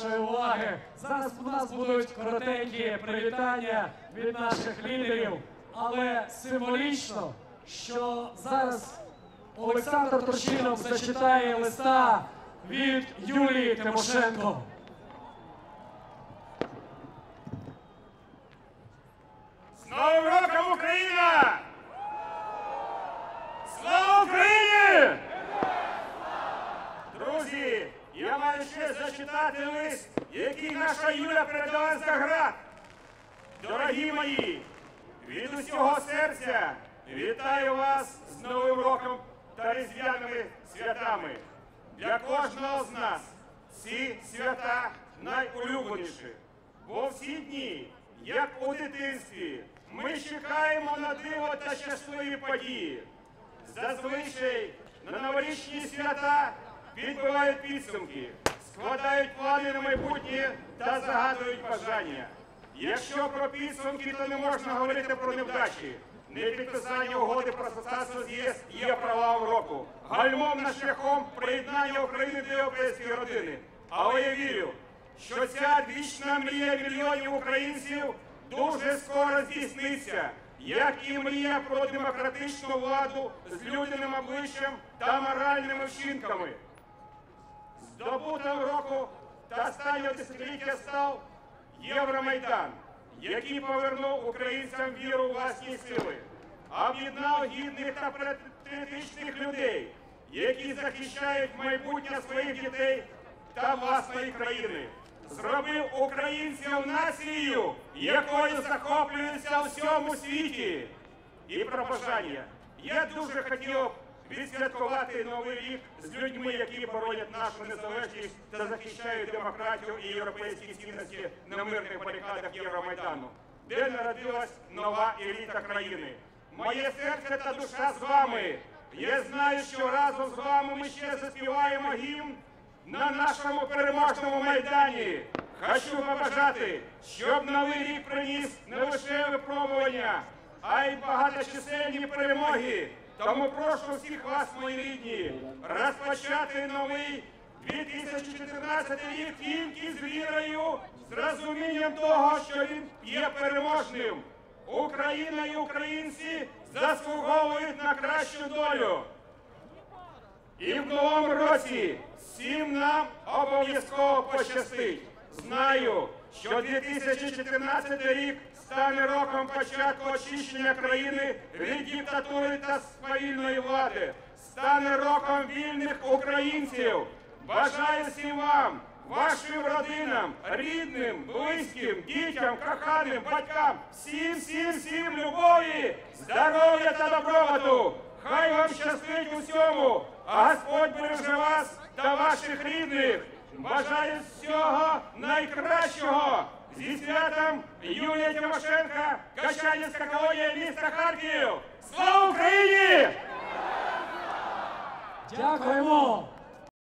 вашої уваги. Зараз у нас будуть коротенькі привітання від наших лідерів, але символічно, що зараз Олександр Турчинов зачитає листа від Юлії Тимошенко. З Новим роком, Україна! Слава Україні! Друзі, я маю ще зачитати лист, який наша Юля передала з Град. Дорогі мої, від усього серця вітаю вас з Новим роком та різдвяними святами. Для кожного з нас ці свята найулюбленіші. Бо всі дні, як у дитинстві, ми чекаємо на диво та щасливі події. Зазвичай на новорічні свята підбивають підсумки, складають плани на майбутнє та загадують бажання. Якщо про підсумки, то не можна говорити про невдачі. Непідписання угоди про асоціацію з ЄС є провалом року, гальмом на шляхом приєднання України до європейської родини. Але я вірю, що ця вічна мрія мільйонів українців дуже скоро здійсниться, як і мрія про демократичну владу з людяним обличчям та моральними вчинками. Здобутим року та останнього десятиліття став Євромайдан, який повернув українцям віру у власні сили, об'єднав гідних та патріотичних людей, які захищають майбутнє своїх дітей та власної країни. Зробив українців нацією, якою захоплюються у всьому світі. І про бажання. Я дуже хотів відсвяткувати Новий рік з людьми, які боронять нашу незалежність та захищають демократію і європейські цінності на мирних барикадах Євромайдану, де народилась нова еліта країни. Моє серце та душа з вами. Я знаю, що разом з вами ми ще заспіваємо гімн на нашому переможному Майдані. Хочу побажати, щоб Новий рік приніс не лише випробування, а й багаточисельні перемоги. Тому прошу всіх вас, мої рідні, розпочати новий 2014 рік тільки з вірою, з розумінням того, що він є переможним. Україна і українці заслуговують на кращу долю. І в новому році всім нам обов'язково пощастить. Знаю, що 2014 рік стане роком початку очищення країни від диктатури та свавільної влади. Стане роком вільних українців. Бажаю всім вам, вашим родинам, рідним, близьким, дітям, коханим, батькам, всім любові, здоров'я та добробуту. Хай вам щастить у всьому, а Господь береже вас та ваших рідних. Бажаю всього найкращого! Зі святом Юлія Тимошенко, Качанівська колонія міста Харків! Слава Україні! Дякуємо!